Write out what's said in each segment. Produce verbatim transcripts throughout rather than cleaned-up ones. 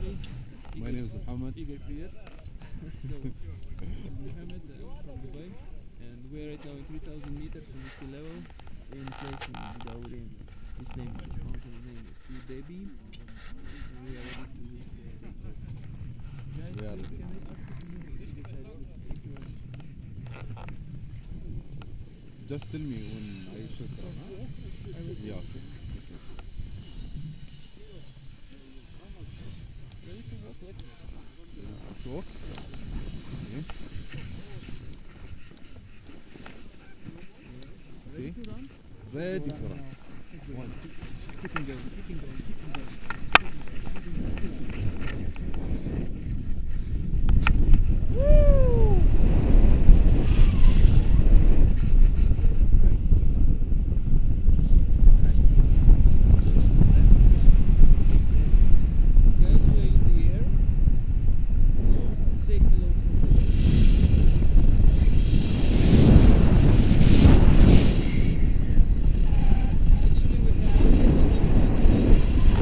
me. My name is Muhammad. Igor Prier. So, Muhammad uh, from Dubai, and we're right now in three thousand meters from the sea level in place in Daurin. His name, the mountain name is Blue Baby, and we are ready to take off. Guys, We are please ready. can we ask you to move to this side, please? Thank you very much. Just tell me when I should turn. Huh? I will Yeah. Okay. ready to walk. Let's Let's walk. Okay. ready Okay. to run. Ready for run. One. Keeping going, keeping going, keeping going. Guys, we are in the air, so say hello from the Actually, we have a little bit fun today.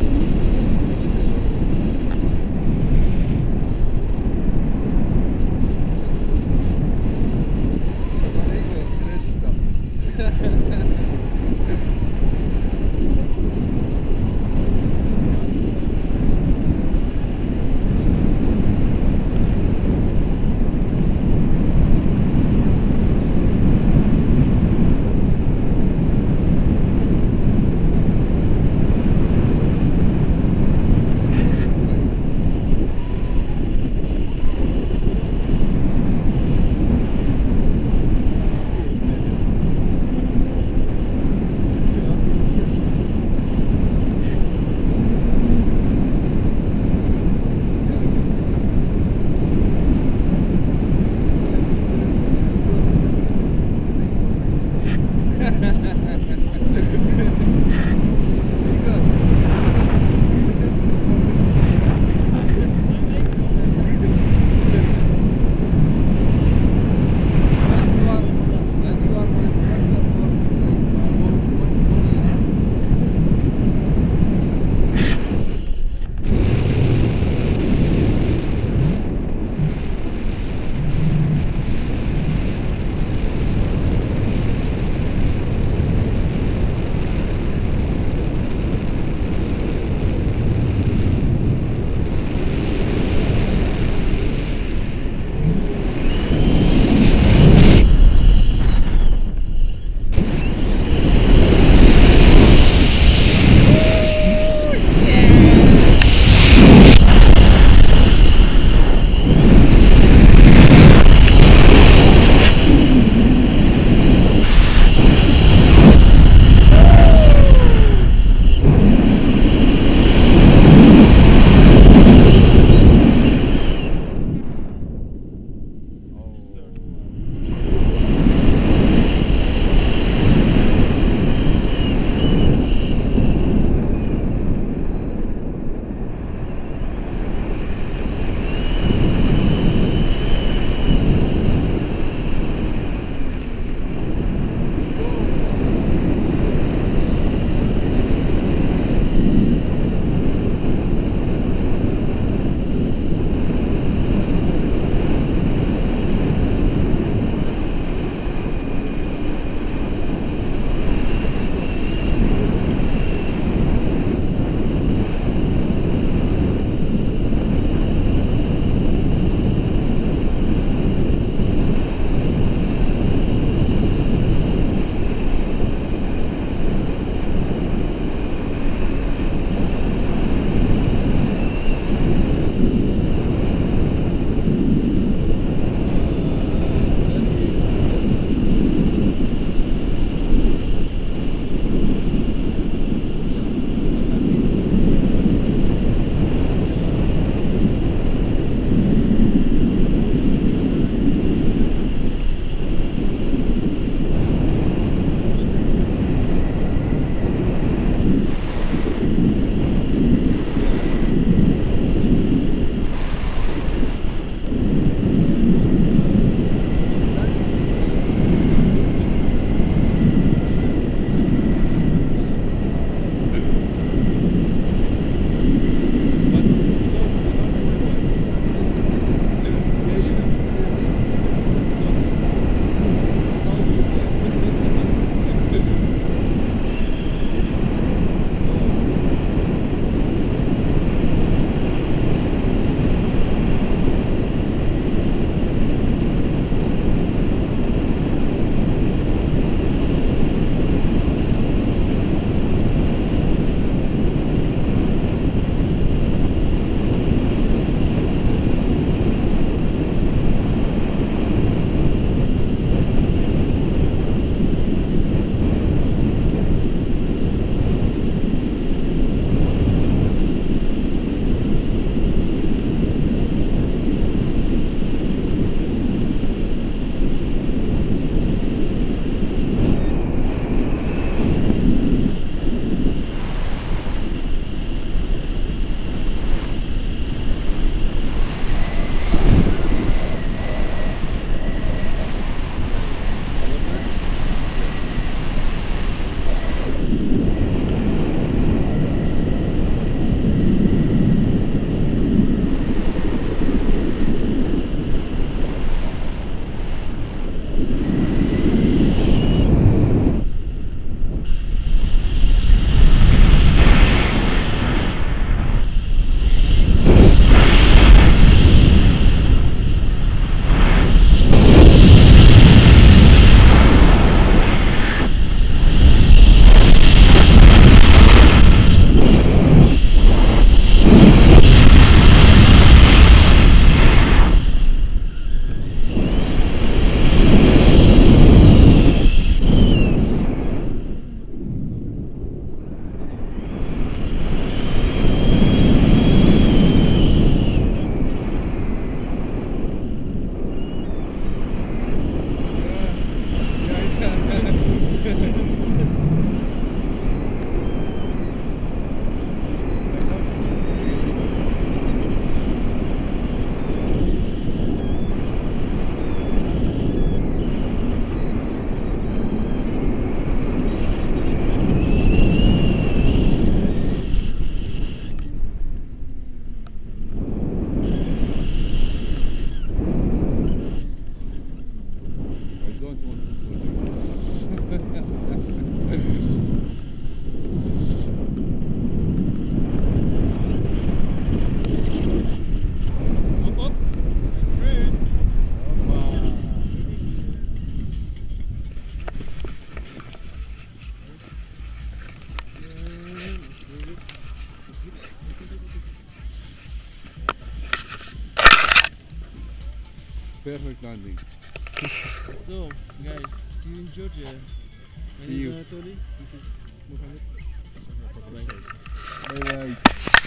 perfect landing. So, guys, see you in Georgia. My See name is you. Anatoly. This is Mohammed. Bye. Bye bye.